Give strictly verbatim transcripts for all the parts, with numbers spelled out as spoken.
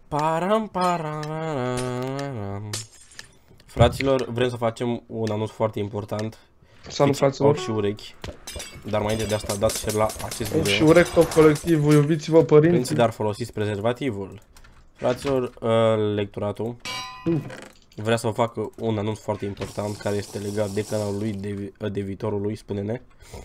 Param, param. Fraților, vrem să facem un anunț foarte important. Salut, fraților. Și urechi. Dar mai de asta dați share la acest video. Și urechi top colectiv, iubiți-vă părinții. Părinții, dar folosiți prezervativul. Fraților, uh, lectoratul uh. vrea să vă facă un anunț foarte important care este legat de canalul lui, de, de viitorul lui, spune-ne.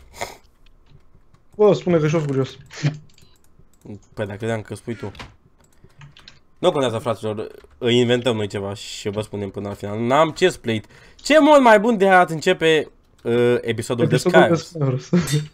Bă, spune că și-o curios. Păi dacă credeam că spui tu. Nu contează, fraților, îi inventăm noi ceva și vă spunem până la final. N-am chest plate. Ce mult mai bun de a începe uh, episodul, episodul de Skyros.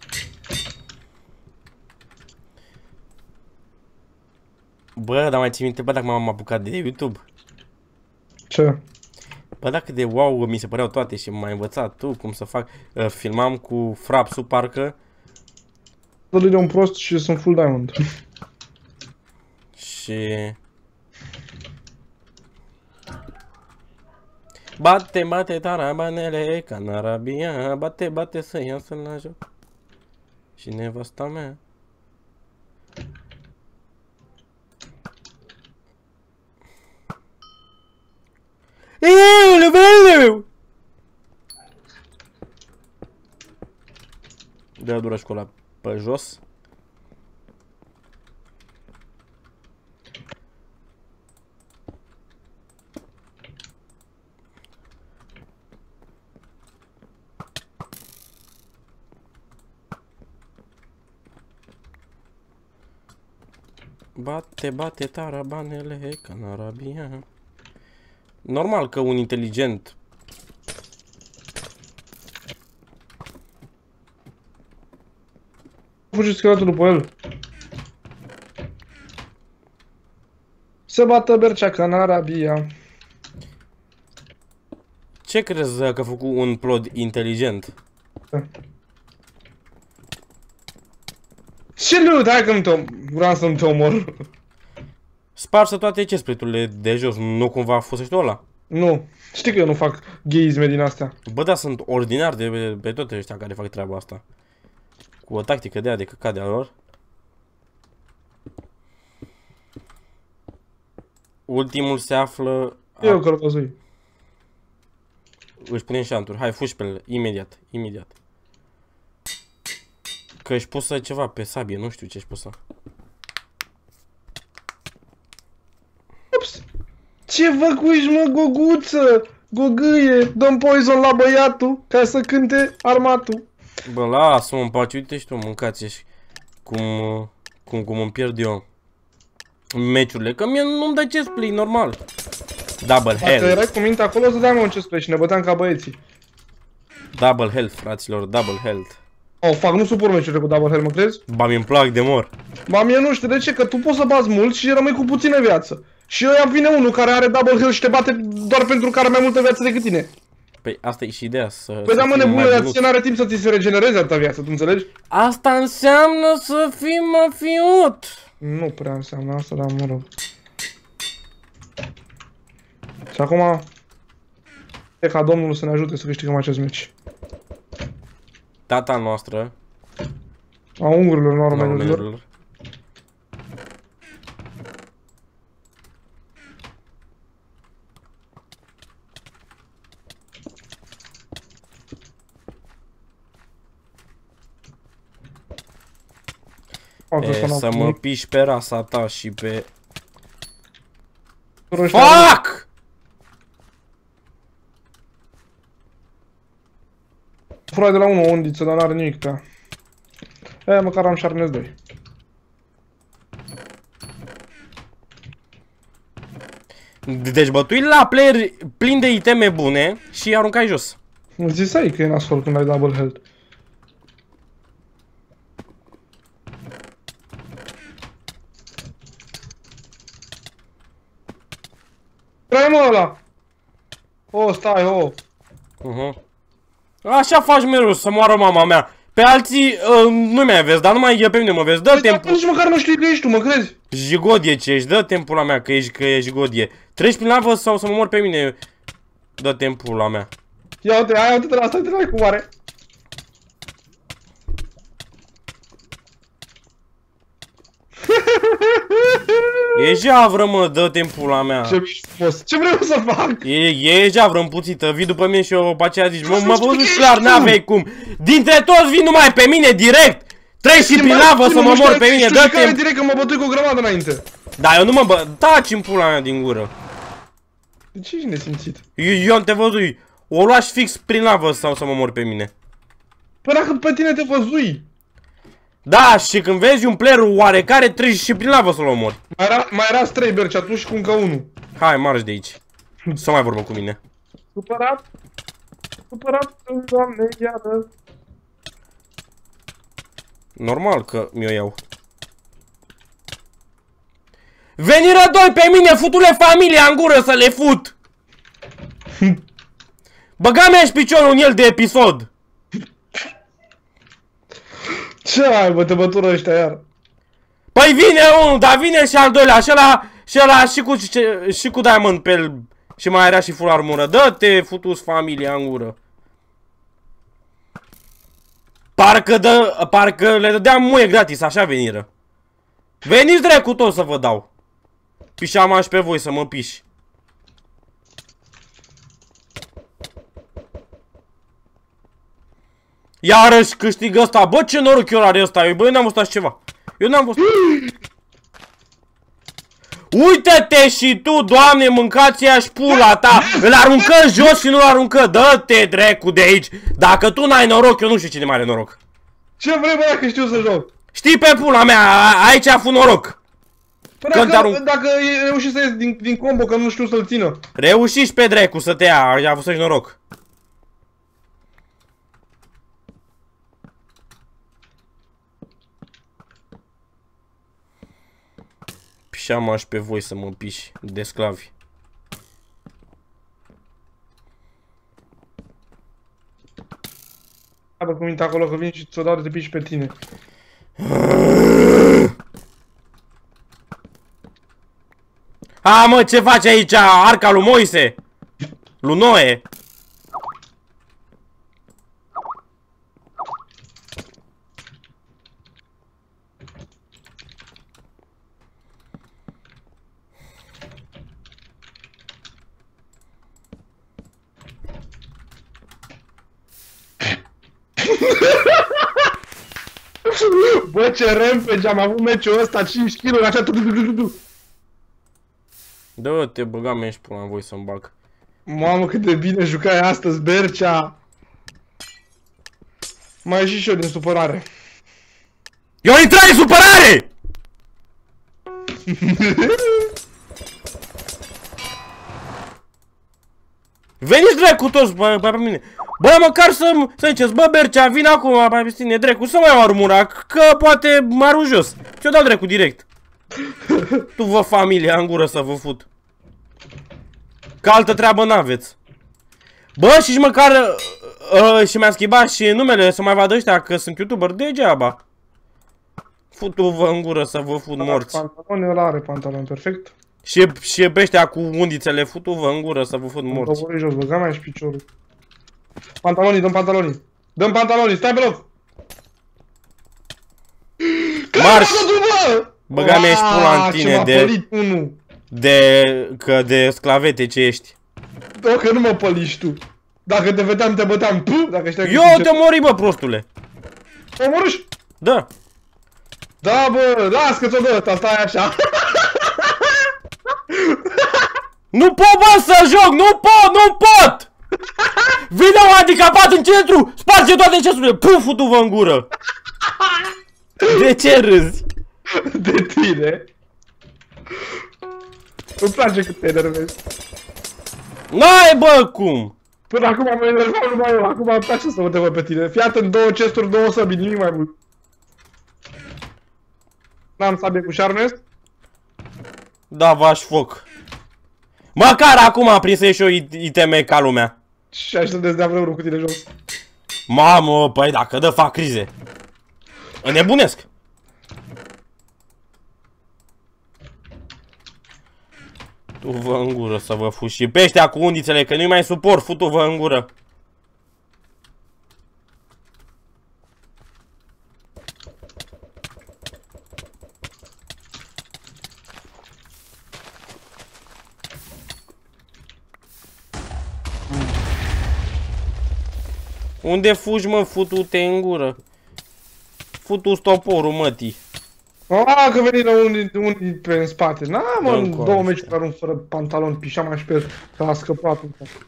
Bă, dar mai ții minte, bă, dacă m-am apucat de YouTube? Ce? Bă, dacă de wow mi se păreau toate și m-ai învățat tu cum să fac. Uh, filmam cu Frapsu, parcă. Dă-le de un prost și sunt full diamond. Și... Bate, bate tarabanele ca în Arabia. Bate, bate să iasă la joc. Și nevasta mea. Eee, meu! Dă dură școala pe jos. Bate, bate tarabanele ca în Arabia. Normal că un inteligent fugi scheletul după el. Se bată Bercea ca în Arabia. Ce crezi că a făcut un plod inteligent? Ce nu, hai că nu te vreau să-mi te omor. Sparsă toate chestplate-urile de jos, nu cumva folosești ăla? Nu, știi că eu nu fac gheisme din astea. Bă, da, sunt ordinar de pe, pe toate ăștia care fac treaba asta. Cu o tactică de aia de căcat de-a lor. Ultimul se află... Eu călcăzui. Își punem șanturi, hai, fugi pe ele, imediat, imediat. Că își pusă ceva pe sabie, nu știu ce își pusă. Ups! Ce văcuiși, mă, goguță? Gogâie, dăm poison la băiatul ca să cânte armatul. Bă, lasă-mă în pace, uite și tu, mâncați-și cum, cum, cum îmi pierd eu meciurile, că mie nu-mi dă chestplay, normal. Double health. Dacă erai cu minte acolo, să dai un chestplay și ne băteam ca băieții. Double health, fraților, double health. O, fac, nu suport meciurile cu double health, mă crezi? Ba, mi-mi plac de mor. Ba, mie nu știu de ce, că tu poți să bați mult și rămâi cu puțină viață. Și ăia vine unul care are double health și te bate doar pentru că are mai multă viață decât tine. Păi asta e și ideea, să... Păi da, mă, nebună, dar ție n-are timp să ți se regenereze atâta viață, tu înțelegi? Asta înseamnă să fii mafiot. Nu prea înseamnă asta, dar mă rog. Și acum... e ca Domnul să ne ajute să câștigăm acest meci. Tata noastră. A ungurilor, nu a românilor. E, să mă piși pe rasa ta și pe... Fuck! Furai de la unu o undiță, dar n-are nimic pe ea. E, măcar am Sharpness doi. Deci bătui la player plin de iteme bune și aruncai jos. Îmi zisai că e nasol când ai double health. Trăi, mă, ăla! O, stai, o! Uh-huh. Așa faci mereu, să moară mama mea. Pe alții uh, nu mi-ai vezi, dar numai pe mine mă vezi. Dă păi timpul. Nici măcar nu știi că ești tu, mă crezi? Jigodie ce ești, dă timpul la mea că ești, că ești jigodie. Treci prin lavă sau să mă mor pe mine. Dă timpul la mea. Ia uite, hai uite-te la asta, uite-te la cum are. E javră, mă, dă-te în pula mea. Ce frumos. Ce vreau să fac? E, e javră împuțită, vii după mine și eu pe aceea zici, mă, mă văzut clar, n-aveai cum. Dintre toți vii numai pe mine, direct. Treci și prin lavă să mă mor pe mine, dă-te. Direct că mă bătui cu o grămadă înainte. Da, eu nu mă bă, taci în pula mea din gură. De ce ești nesimțit? Eu, eu am te văzui, o lași fix prin lavă sau să mă mor pe mine. Păi dacă pe tine te văzui. Da, și când vezi un player oarecare, treci și prin lavă să-l omori. Mai era, mai era trei berci atunci cu încă unul. Hai, marș de aici. Să mai vorbă cu mine. Supărat? Supărat, doamne, iară. Normal că mi-o iau. Veniră doi pe mine, futule familia în gură să le fut! Băga mea și piciorul în el de episod! Ce ai, bă, te bătură ăștia iar? Păi vine unul, dar vine și al doilea, și ăla, și ăla și cu, și, și cu diamond pe el, și mai era și full armură. Dă-te, futus familia în gură. Parcă, dă, parcă le dădeam muie gratis, așa veniră. Veniți dracu tot să vă dau. Pișam aș pe voi să mă piși. Iarăși câștigă ăsta. Bă, ce noroc eu are ăsta. Bă, eu n-am văzut așa ceva. Eu n-am văzut. Uite-te și tu, Doamne, mâncați-i-aș pula ta. Îl aruncă jos și nu-l aruncă. Dă-te, dracu, de aici. Dacă tu n-ai noroc, eu nu știu cine mai are noroc. Ce vrei, bă, dacă știu să joc? Știi pe pula mea, aici a fost noroc. Păi dacă, dacă reuși să ies din, din combo, că nu știu să-l țină. Reușiți pe dracu să te ia, a avut să-și noroc. Pișam aș pe voi să mă piși de sclavi. Abă cu minte acolo că vin și ți-o dau de te piși pe tine. A, mă, ce faci aici, arca lui Moise? Lui Noe? Bă, ce rampage, am avut meciul ăsta, cinci kiloguri, așa tu tu tu tu tu. Dă-te, băga mea și pula în voi să-mi bag. Mamă, cât de bine jucai astăzi, Bercea. Mai ieși și eu din supărare. Eu intrai în supărare! Veniți dracu toți, bă, bă, pe mine. Bă, măcar să, să ziceți, bă, Bercea, vin acum, pe tine, dracu, să mai iau armura, că poate mă arunc jos. Ți-o dau dracu direct. Tu vă familia în gură să vă fut. Că altă treabă n-aveți. Bă, și măcar uh, uh, și mi-a schimbat și numele să mai vadă ăștia că sunt youtuber degeaba. Futu-vă în gură să vă fut morți. Pantaloni, ăla are pantaloni, perfect. Și, și pe ăștia cu undițele, futu-vă în gură să vă fut morți. Dobori jos, băga mea și piciorul. Pantalonii, dăm pantalonii. Dăm pantalonii, stai pe loc. Marș! Băga mea și pula în tine de... De... Că de sclavete ce ești. Da, că nu mă păliști tu. Dacă te vedeam, te băteam. Puh, dacă știai. Eu te mori, bă, prostule. Mă omorâși? Da. Da, bă, las că ți-o dă ăsta, stai așa. Nu pot, bă, să joc, nu pot, nu pot! Vine un handicapat în centru, sparge toate ceasurile, puf, futu-vă în gură. De ce râzi? De tine. Îmi place cât te enervezi. N-ai, bă, cum? Până acum am enervat numai eu, acum îmi place să mă te văd pe tine. Fii atent, două chesturi, două săbi, nimic mai mult. N-am sabie cu șarnest? Da, v-aș foc. Măcar acum am prins să ieși eu iteme ca lumea. Și aș să dezdea vreunul cu tine jos. Mamă, păi dacă dă, fac crize. Înnebunesc. Tu vă în gură să vă fuși. Și pe ăștia cu undițele, că nu-i mai suport, futu-vă în gură. Unde fugi, mă, futu-te în gură? Futu stoporul, mătii. Ah, că veni la unii, unii pe în spate. Na, mă, Dă-mi în coace. două meciuri arunc fără pantalon, pișama și pe că a scăpat.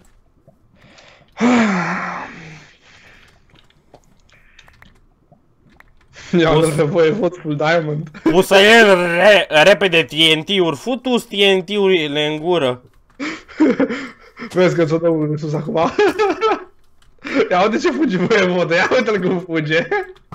Ia O dă-l să- pe voie, vot full diamond. O să iei re repede T N T-uri. Futu-ți T N T-urile în gură. Vezi că ți-o dă unul de sus acum. Ia uite ce fugi voie, vot, ia uite-l cum fuge.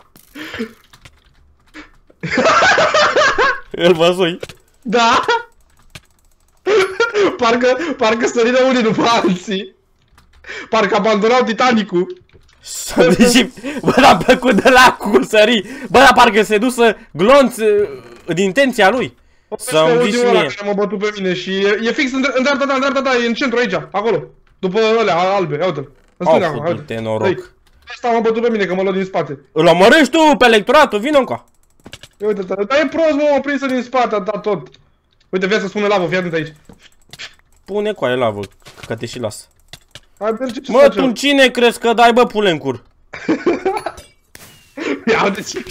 Îl văzui. Da? Parcă, parcă sări de unii după alții. Parcă abandonau Titanicul. S-a deși... Bă, dar plăcut de la cu sări. Bă, dar parcă se dusă glonț uh, din intenția lui. Să-mi Ultimul zici ăla mie. care m-a bătut pe mine și e, e fix în, în dreapta ta, în dreapta ta, e în centru aici, acolo. După ălea albe, ia uite-l. În Au stânga, acum, făcut-te uite. noroc. Ăsta m-a bătut pe mine că mă lua din spate. Îl omorâși tu pe electoratul, vină încoa. Ia uite-te, dar e prost, mă, m-a prins din spate, a dat tot. Uite, vezi să spune lavă, fii atent aici. Pune coaie lavă, că te și las. Hai, merge ce Mă, face. tu cine crezi că dai, bă, pule în cur? Ia uite ce...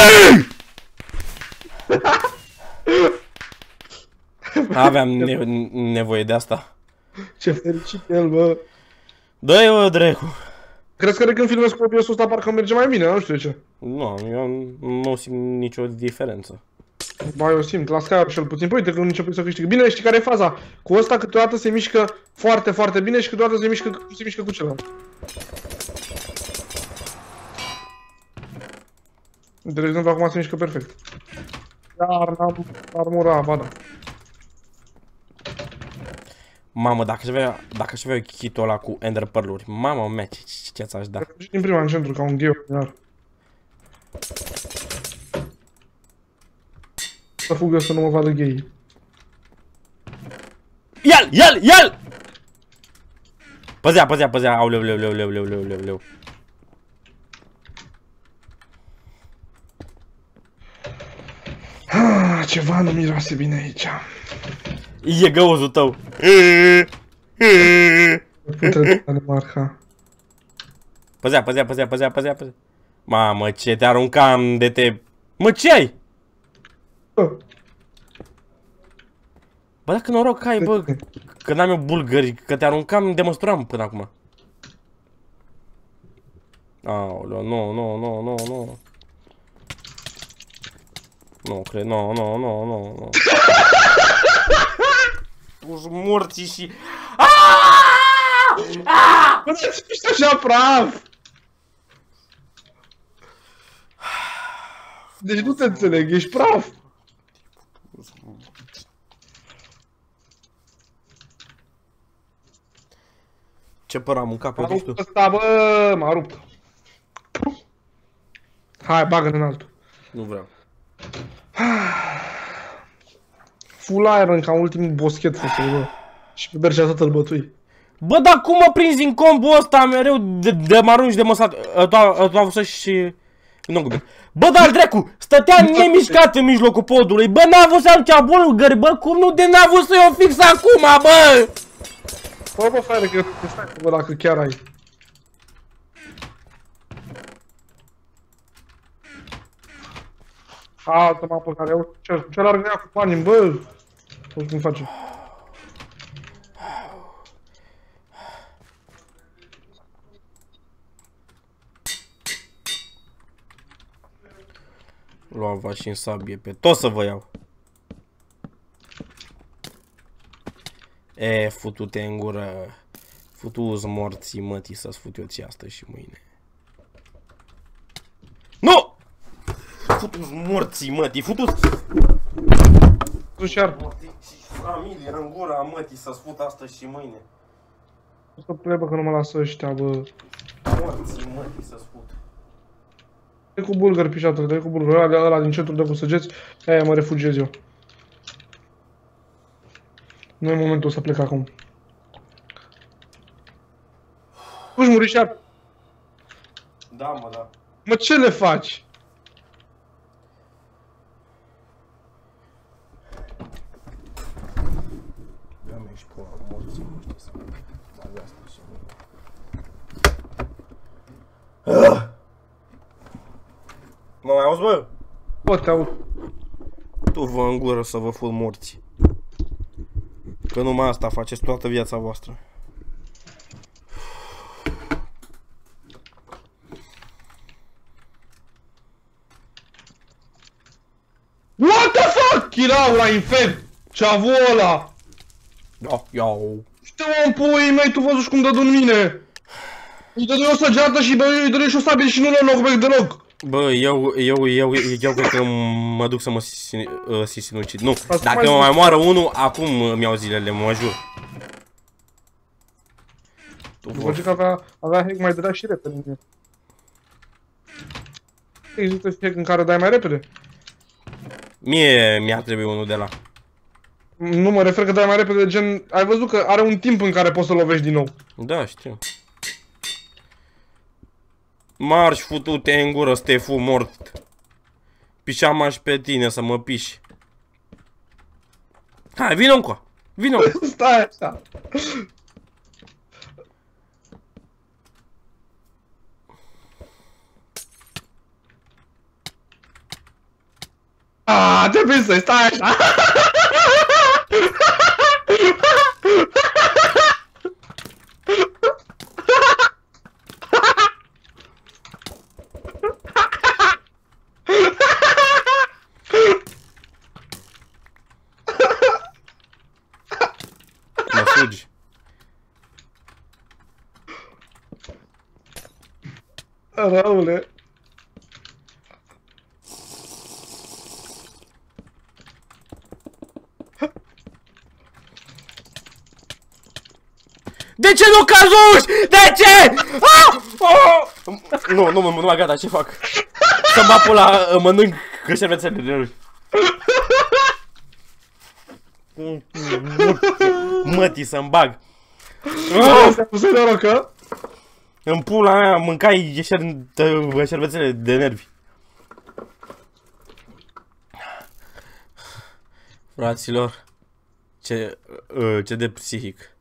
Aveam ne nevoie de asta. Ce fericit el, bă. Dă-i, bă, drecu. Crezi că de când filmez cu O B S-ul ăsta parcă merge mai bine, nu știu de ce. Nu, eu nu simt nicio diferență. Ba, eu simt, la Skyrim cel puțin. Păi, uite că începe să câștigă. Bine, știi care e faza? Cu ăsta câteodată se mișcă foarte, foarte bine și câteodată se mișcă, se mișcă cu celălalt. De exemplu, acum se mișcă perfect. Dar n-am armura, ba da. Mamă, dacă aș avea, dacă aș avea kit-ul ăla cu ender pearl-uri, mamă mea, ce, ce, ce ți-aș da? Și din prima în centru, ca un gheu, iar. Să fugă să nu mă vadă gay. Ia-l, ia-l, ia-l! Păzea, păzea, păzea, auleu, leu, leu, leu, leu, leu, leu, leu. Ah, ceva nu miroase bine aici. E găuzul tău. Putere Danemarca. Păzea, păzea, păzea, păzea, păzea, păzea. Mamă, ce te aruncam de te... Mă, ce ai? Bă, Bă, dacă noroc ai, bă, că n-am eu bulgări, că te aruncam, demonstram până acum. Aoleu, nu, nu, nu, nu, nu. Nu, cred, nu, nu, nu, nu, nu. Puși morții și... bă, dar ce ești așa praf? Deci nu te înțeleg, ești praf. Ce păr am mâncat pe M-a tu? rupt ăsta, bă, m-a rupt. Hai, bagă-l în altul. Nu vreau. Full iron ca ultimul boschet făcut, bă. Și pe Bercea tot îl bătui. Bă, dar cum mă prinzi în combo ăsta mereu de, de mă arunci de măsat? Tu a fost și... Nu gubit. Bă, dar dracu, stătea nemișcat în mijlocul podului. Bă, n-a avut să aducea bulgări, bă, cum nu de n-a avut să i-o fix acum, bă? Bă, bă, frate, că te stai, bă, dacă chiar ai. Altă mapă care au ce, ce largă ea cu banii, bă. O cum face. Luam va și în sabie pe tot să vă iau. E, futu-te în gură. Futu-ți morții mătii să-ți fut eu ție astăzi și mâine. Nu! Futu-ți morții mătii, futu-ți... Dușar. Morții și familie în gura mătii să-ți fut astăzi și mâine. O să plebă că nu mă lasă ăștia, bă. Morții mătii să-ți fut. Dă cu bulgări, pișatul, dă cu bulgări. Ăla, ăla din centru dă cu săgeți. Aia mă refugiez eu. Nu e momentul să plec acum. Puși, Murișar. Da, mă, da. Mă, ce le faci? Am și pe morții, nu știu să... Dar asta și mâine. mai auzi, bă? Pot, te aud. Tu vă în gură să vă fur morți. Că numai asta faceți toată viața voastră. What the fuck? Chirau la infern! Ce-a ăla! Ia, iau. Știu, om, puii mei, tu văzuși cum dă în mine! Îi dă o săgeată și bă, îi dă și o sabie și nu le loc bec deloc! Bă, eu, eu, eu, eu cred că mă duc să mă sinucid. Nu, Asta dacă mai mă mai zic. moară unul, acum mi-au zilele, mă jur. Tu Vă zic că avea, avea hack mai dădea și repede în el. Există și hack în care dai mai repede? Mie mi-ar trebui unul de la. Nu mă refer că dai mai repede, gen... Ai văzut că are un timp în care poți să lovești din nou. Da, știu. Marș futute în gură, Stefu mort. Pișamaș pe tine să mă piși. Hai, vină încoa. Vină. Stai așa. Ah, trebuie să stai așa. Mă fugi. Răule. De ce nu cazuși? De ce? Ah! Oh! Nu, nu, nu, nu, gata, ce fac? Să-mi bag pula, mănânc șervețele de râs. Mătii să-mi bag. S-a pus în norocă. În pula mea mâncai șervețele de nervi. Fraților, ce, ce de psihic.